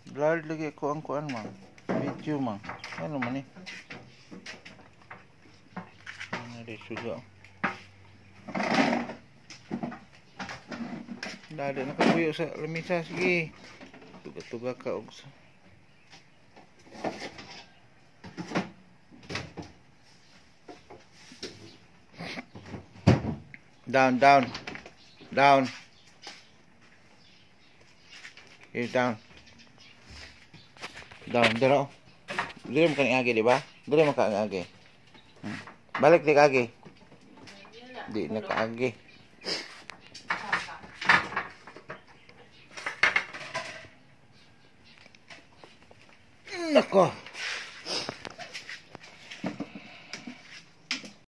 Blurred lagi ko ang kuan mang. Video mang. Ano man ni? Ano di suga. Dada nakabuyo sa lamisa sige. Tuga-tuga ka og down. Okay, down. Dero. Dere mo kang agi, di ba? Dere mo kang agi. Balik di agi. Di na kaagi. Nako.